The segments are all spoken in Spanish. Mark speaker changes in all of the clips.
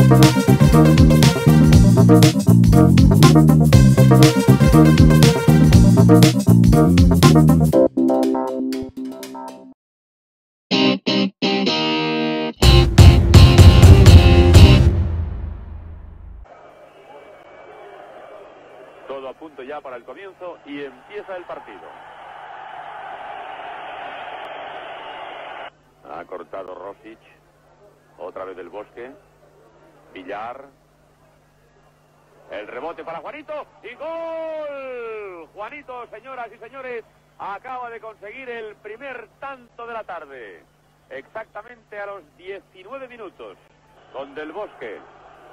Speaker 1: Todo a punto ya para el comienzo y empieza el partido. Ha cortado Rosic. Otra vez del Bosque. Villar. El rebote para Juanito. ¡Y gol! Juanito, señoras y señores, acaba de conseguir el primer tanto de la tarde. Exactamente a los 19 minutos. Con Del Bosque.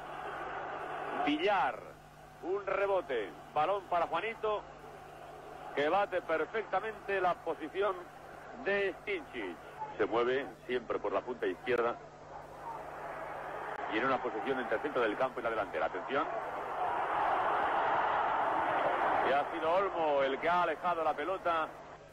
Speaker 1: Villar. Un rebote, balón para Juanito, que bate perfectamente la posición de Stincic. Se mueve siempre por la punta izquierda y en una posición entre el centro del campo y la delantera. Atención. Y ha sido Olmo el que ha alejado la pelota.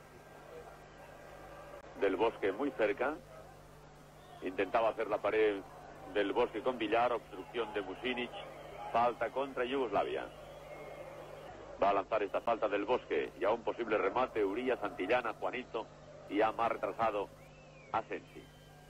Speaker 1: Del Bosque muy cerca. Intentaba hacer la pared Del Bosque con Villar, obstrucción de Mušinić. Falta contra Yugoslavia. Va a lanzar esta falta Del Bosque y a un posible remate Uría, Santillana, Juanito y ha más retrasado a Sensi.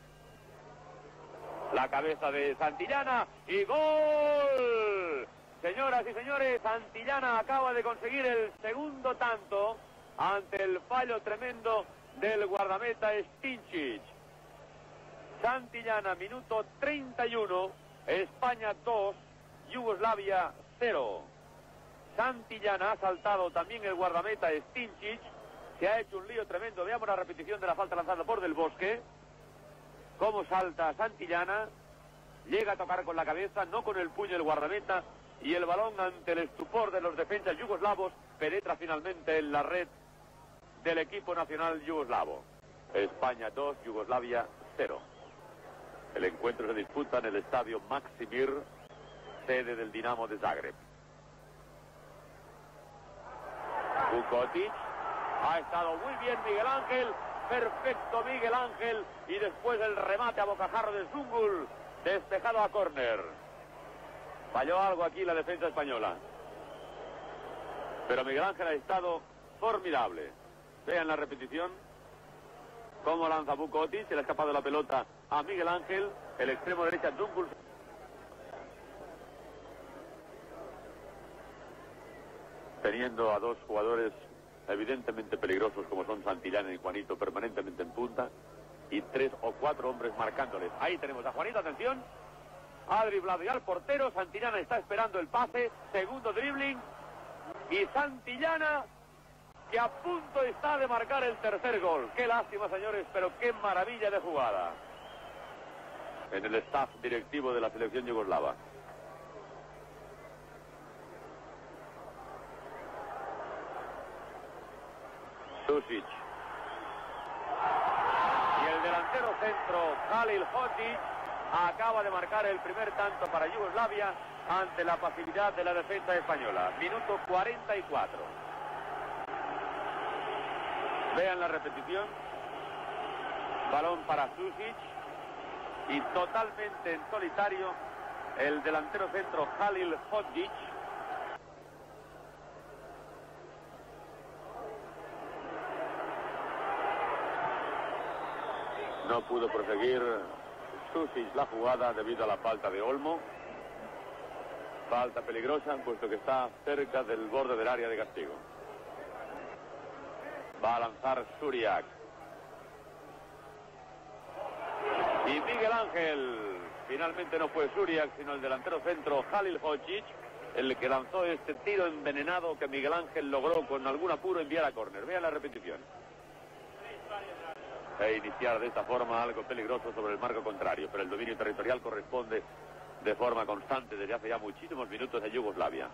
Speaker 1: La cabeza de Santillana y ¡gol! Señoras y señores, Santillana acaba de conseguir el segundo tanto ante el fallo tremendo del guardameta Stincic. Santillana, minuto 31, España 2, Yugoslavia 0. Santillana ha saltado también el guardameta Stincic. Se ha hecho un lío tremendo. Veamos la repetición de la falta lanzada por Del Bosque. Cómo salta Santillana. Llega a tocar con la cabeza, no con el puño el guardameta. Y el balón, ante el estupor de los defensas yugoslavos, penetra finalmente en la red del equipo nacional yugoslavo. España 2, Yugoslavia 0. El encuentro se disputa en el estadio Maksimir, sede del Dinamo de Zagreb. Vukotic. Ha estado muy bien Miguel Ángel. Perfecto Miguel Ángel. Y después el remate a bocajarro de Zungul. Despejado a córner. Falló algo aquí la defensa española. Pero Miguel Ángel ha estado formidable. Vean la repetición. Cómo lanza Vukotic. Se le ha escapado la pelota a Miguel Ángel. El extremo derecha Zungul. Teniendo a dos jugadores evidentemente peligrosos como son Santillana y Juanito permanentemente en punta y 3 o 4 hombres marcándoles. Ahí tenemos a Juanito, atención. Ha driblado ya al portero. Santillana está esperando el pase. Segundo dribbling. Y Santillana, que a punto está de marcar el tercer gol. Qué lástima, señores, pero qué maravilla de jugada. En el staff directivo de la selección yugoslava. Susic. Y el delantero centro, Halil Hodzić, acaba de marcar el primer tanto para Yugoslavia ante la pasividad de la defensa española. Minuto 44. Vean la repetición. Balón para Susic. Y totalmente en solitario el delantero centro, Halil Hodzić. No pudo proseguir Susic la jugada debido a la falta de Olmo. Falta peligrosa, puesto que está cerca del borde del área de castigo. Va a lanzar Šuriak. Y Miguel Ángel. Finalmente no fue Šuriak, sino el delantero centro, Halil Hodzić, el que lanzó este tiro envenenado que Miguel Ángel logró con algún apuro enviar a córner. Vean la repetición. E iniciar de esta forma algo peligroso sobre el marco contrario, pero el dominio territorial corresponde de forma constante desde hace ya muchísimos minutos a Yugoslavia.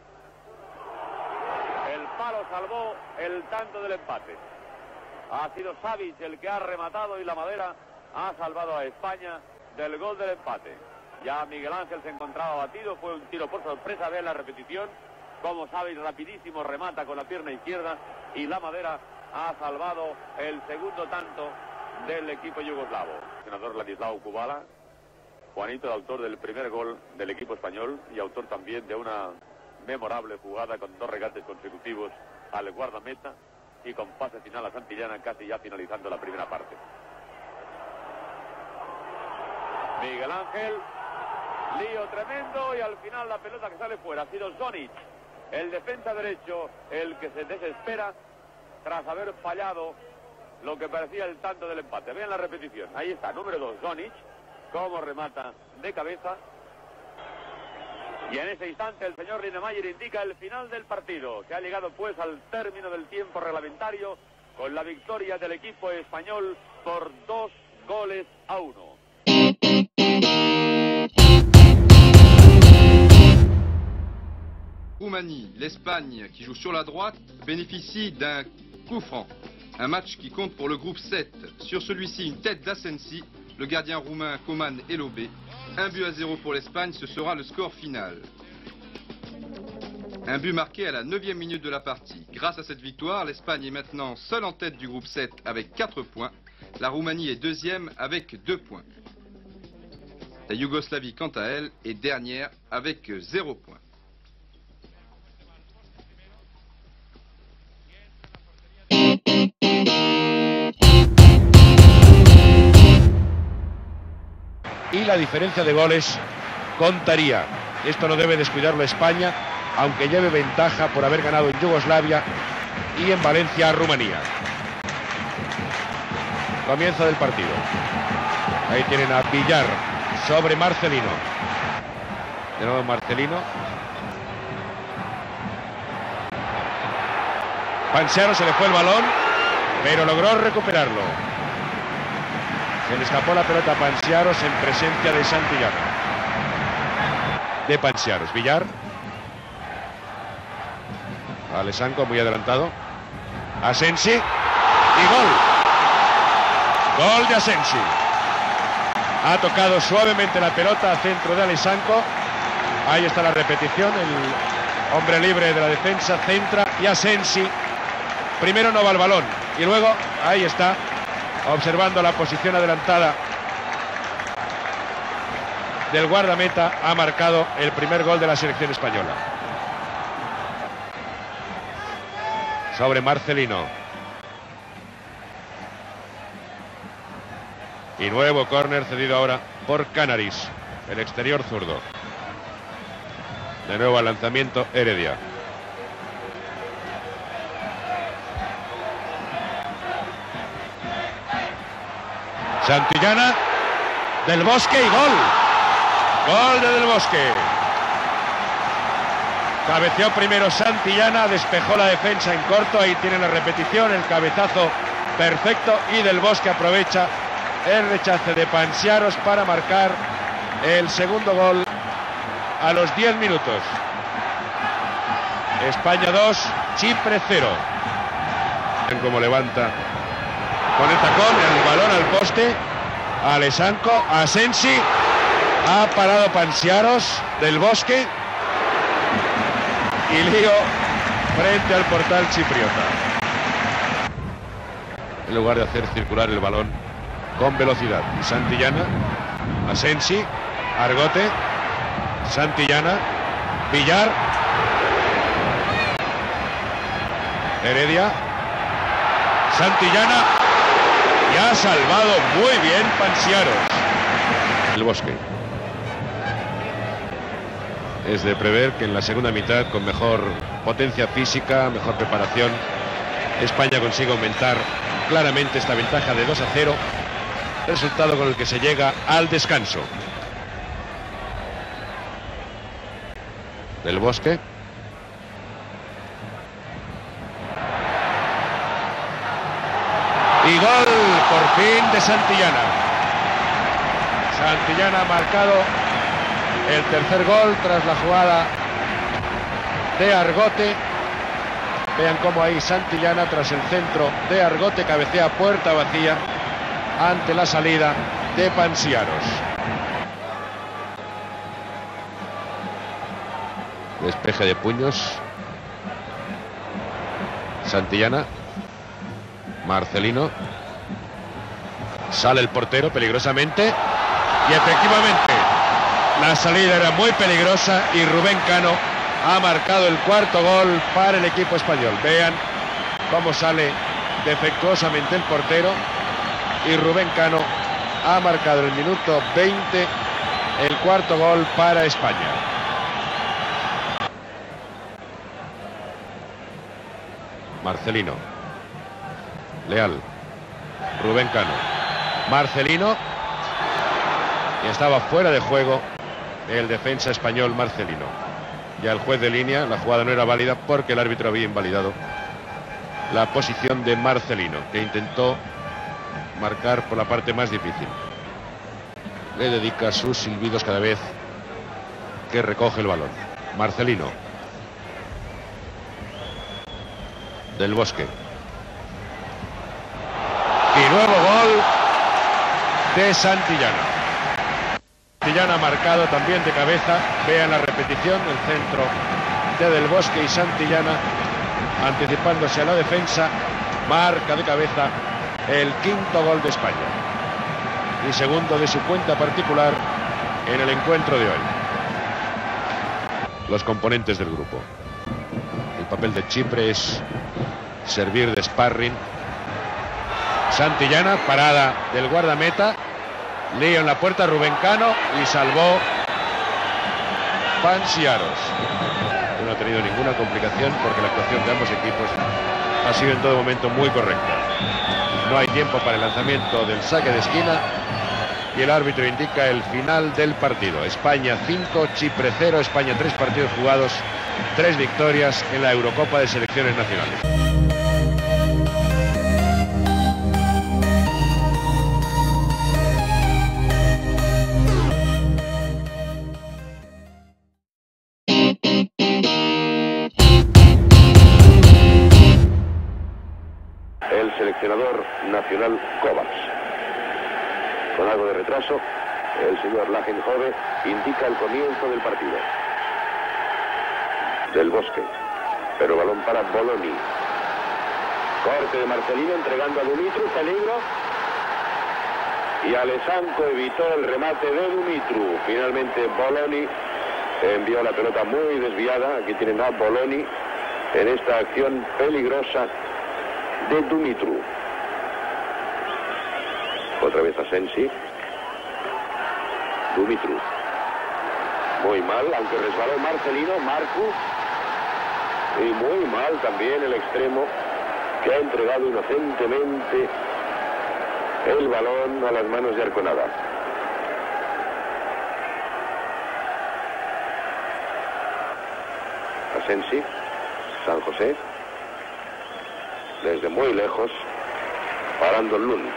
Speaker 1: El palo salvó el tanto del empate. Ha sido Savic el que ha rematado y la madera ha salvado a España del gol del empate. Ya Miguel Ángel se encontraba batido, fue un tiro por sorpresa. Vean la repetición, como Savic rapidísimo remata con la pierna izquierda y la madera ha salvado el segundo tanto del equipo yugoslavo. El senador Ladislao Kubala Juanito, el autor del primer gol del equipo español y autor también de una memorable jugada con 2 regates consecutivos al guardameta y con pase final a Santillana, casi ya finalizando la primera parte. Miguel Ángel, lío tremendo y al final la pelota que sale fuera. Ha sido Zonic, el defensa derecho, el que se desespera tras haber fallado lo que parecía el tanto del empate. Vean la repetición, ahí está, número 2, Zonic, cómo remata de cabeza. Y en ese instante el señor Linemayer indica el final del partido, que ha llegado pues al término del tiempo reglamentario con la victoria del equipo español por 2-1.
Speaker 2: Roumanie, l'Espagne qui joue sur la droite bénéficie d'un coup franc. Un match qui compte pour le groupe 7. Sur celui-ci, une tête d'Asensi, le gardien roumain Coman est lobé. 1-0 pour l'Espagne, ce sera le score final. Un but marqué à la 9e minute de la partie. Grâce à cette victoire, l'Espagne est maintenant seule en tête du groupe 7 avec 4 points. La Roumanie est deuxième avec 2 points. La Yougoslavie, quant à elle, est dernière avec 0 points.
Speaker 3: Y la diferencia de goles contaría. Esto no debe descuidarlo España, aunque lleve ventaja por haber ganado en Yugoslavia y en Valencia a Rumanía. Comienzo del partido. Ahí tienen a Villar sobre Marcelino. De nuevo Marcelino. Pansiaro, se le fue el balón, pero logró recuperarlo. Se le escapó la pelota a Pansiaros en presencia de Santillana. De Pansiaros, Villar. Alessanco muy adelantado. Asensi. Y gol. Gol de Asensi. Ha tocado suavemente la pelota al centro de Alessanco. Ahí está la repetición. El hombre libre de la defensa centra y Asensi primero no va al balón. Y luego, ahí está, observando la posición adelantada del guardameta, ha marcado el primer gol de la selección española. Sobre Marcelino. Y nuevo córner cedido ahora por Canaris, el exterior zurdo. De nuevo al lanzamiento Heredia. Santillana, Del Bosque y gol. Gol de Del Bosque. Cabeceó primero Santillana, despejó la defensa en corto. Ahí tiene la repetición, el cabezazo perfecto. Y Del Bosque aprovecha el rechace de Pansiaros para marcar el segundo gol a los 10 minutos. España 2, Chipre 0. Ven cómo levanta con el tacón el balón al poste. Alessanco, Asensi, ha parado Pansiaros, Del Bosque y lío frente al portal chipriota. En lugar de hacer circular el balón con velocidad, Santillana, Asensi, Argote, Santillana, Villar, Heredia, Santillana, y ha salvado muy bien Pansiaros. Del Bosque. Es de prever que en la segunda mitad, con mejor potencia física, mejor preparación, España consiga aumentar claramente esta ventaja de 2-0, resultado con el que se llega al descanso. Del Bosque. Y gol por fin de Santillana. Santillana ha marcado el tercer gol tras la jugada de Argote. Vean cómo ahí Santillana, tras el centro de Argote, cabecea puerta vacía ante la salida de Pansiaros. Despeje de puños. Santillana. Marcelino. Sale el portero peligrosamente. Y efectivamente La salida era muy peligrosa y Rubén Cano ha marcado el cuarto gol para el equipo español. Vean cómo sale defectuosamente el portero y Rubén Cano ha marcado en el minuto 20 el cuarto gol para España. Marcelino, Leal, Rubén Cano, Marcelino, y estaba fuera de juego el defensa español Marcelino. Ya el juez de línea, la jugada no era válida porque el árbitro había invalidado la posición de Marcelino, que intentó marcar por la parte más difícil. Le dedica sus silbidos cada vez que recoge el balón. Marcelino. Del Bosque. Y nuevo gol de Santillana. Santillana ha marcado también de cabeza. Vean la repetición, el centro de Del Bosque y Santillana anticipándose a la defensa. Marca de cabeza el quinto gol de España y segundo de su cuenta particular en el encuentro de hoy. Los componentes del grupo. El papel de Chipre es servir de sparring. Santillana, parada del guardameta, lío en la puerta, Rubén Cano, y salvó Pansiaros. No ha tenido ninguna complicación porque la actuación de ambos equipos ha sido en todo momento muy correcta. No hay tiempo para el lanzamiento del saque de esquina y el árbitro indica el final del partido. España 5, Chipre 0, España 3 partidos jugados, 3 victorias en la Eurocopa de Selecciones Nacionales.
Speaker 4: El seleccionador nacional Kovacs. Con algo de retraso, el señor Lagenhove indica el comienzo del partido. Del Bosque, pero balón para Boloni. Corte de Marcelino entregando a Dumitru, peligro. Y Alessanco evitó el remate de Dumitru. Finalmente Boloni envió la pelota muy desviada. Aquí tienen a Boloni en esta acción peligrosa de Dumitru. Otra vez Asensi. Dumitru. Muy mal, aunque resbaló Marcelino, Marcus. Y muy mal también el extremo que ha entregado inocentemente el balón a las manos de Arconada. Asensi. San José. Desde muy lejos, parando Lund.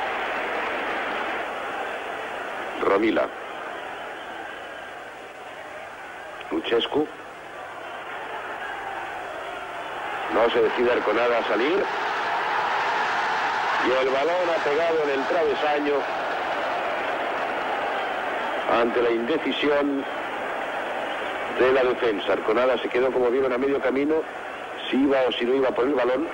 Speaker 4: Romila. Luchescu. No se decide Arconada a salir. Y el balón ha pegado en el travesaño ante la indecisión de la defensa. Arconada se quedó, como vieron, a medio camino, si iba o si no iba por el balón.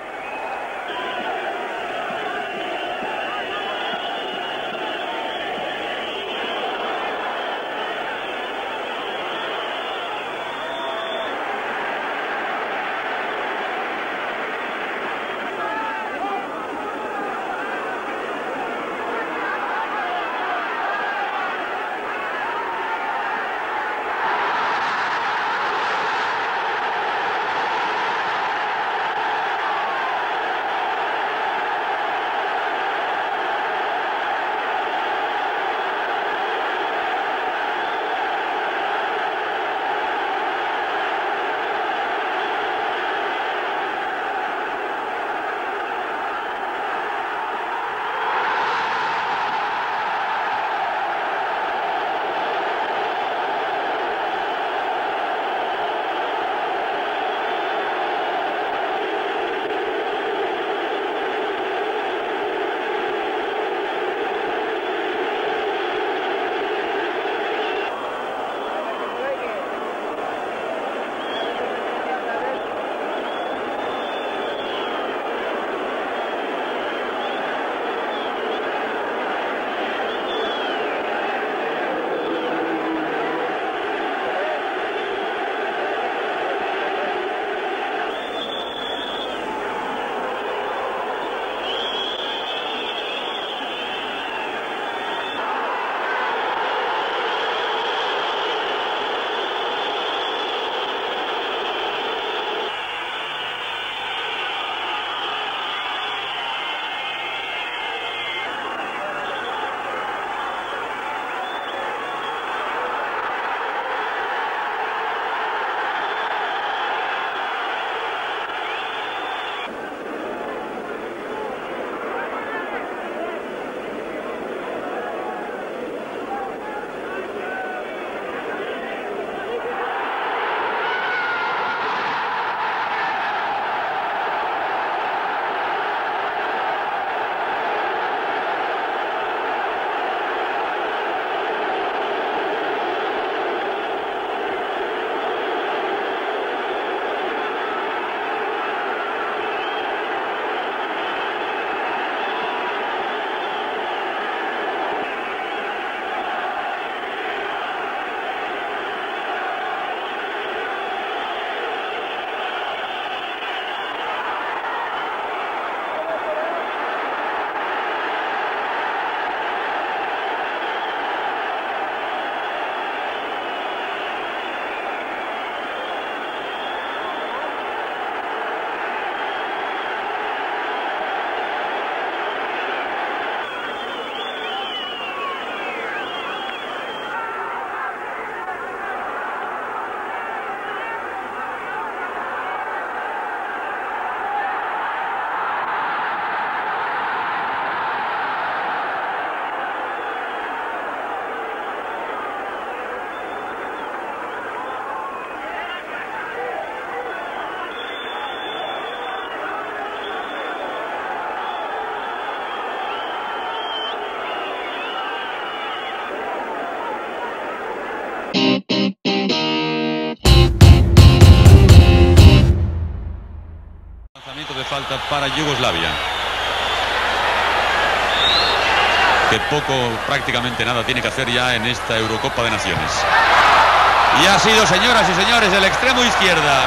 Speaker 5: falta para Yugoslavia, que poco, prácticamente nada tiene que hacer ya en esta Eurocopa de Naciones. Y ha sido, señoras y señores, del extremo izquierda,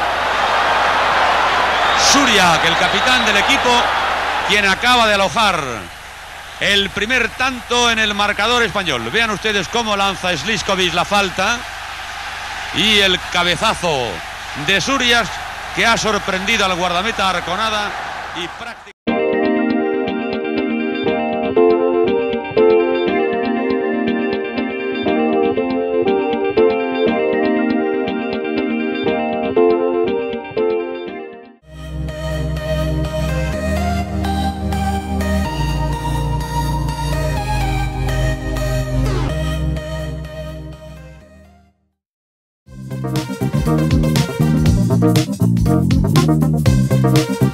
Speaker 5: Šuriak, el capitán del equipo, quien acaba de alojar el primer tanto en el marcador español. Vean ustedes cómo lanza Sliskovic la falta y el cabezazo de Šuriak, que ha sorprendido al guardameta Arconada y prácticamente...
Speaker 6: Thank you.